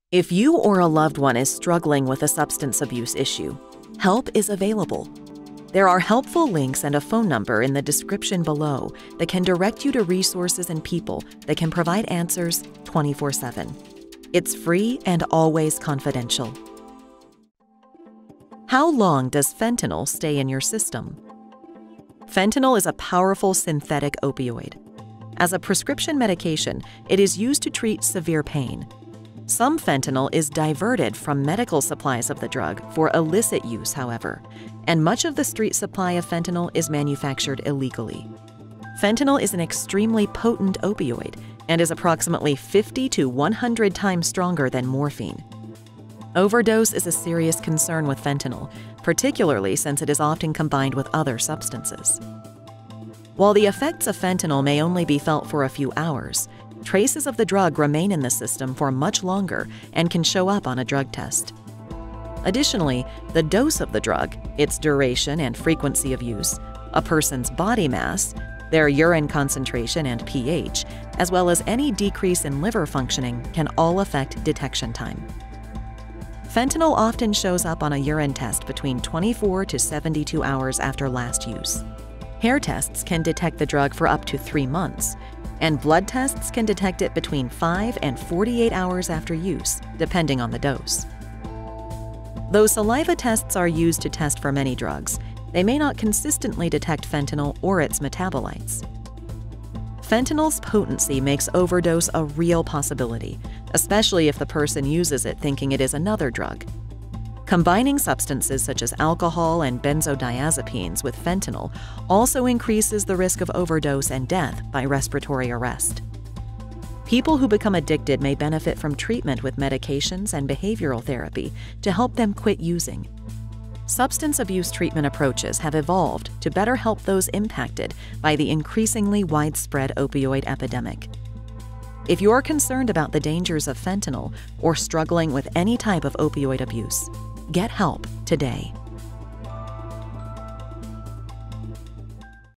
If you or a loved one is struggling with a substance abuse issue, help is available. There are helpful links and a phone number in the description below that can direct you to resources and people that can provide answers 24/7. It's free and always confidential. How long does fentanyl stay in your system? Fentanyl is a powerful synthetic opioid. As a prescription medication, it is used to treat severe pain. Some fentanyl is diverted from medical supplies of the drug for illicit use, however, and much of the street supply of fentanyl is manufactured illegally. Fentanyl is an extremely potent opioid and is approximately 50 to 100 times stronger than morphine. Overdose is a serious concern with fentanyl, particularly since it is often combined with other substances. While the effects of fentanyl may only be felt for a few hours, traces of the drug remain in the system for much longer and can show up on a drug test. Additionally, the dose of the drug, its duration and frequency of use, a person's body mass, their urine concentration and pH, as well as any decrease in liver functioning can all affect detection time. Fentanyl often shows up on a urine test between 24 to 72 hours after last use. Hair tests can detect the drug for up to 3 months, and blood tests can detect it between 5 and 48 hours after use, depending on the dose. Though saliva tests are used to test for many drugs, they may not consistently detect fentanyl or its metabolites. Fentanyl's potency makes overdose a real possibility, especially if the person uses it thinking it is another drug. Combining substances such as alcohol and benzodiazepines with fentanyl also increases the risk of overdose and death by respiratory arrest. People who become addicted may benefit from treatment with medications and behavioral therapy to help them quit using. Substance abuse treatment approaches have evolved to better help those impacted by the increasingly widespread opioid epidemic. If you're concerned about the dangers of fentanyl or struggling with any type of opioid abuse, get help today.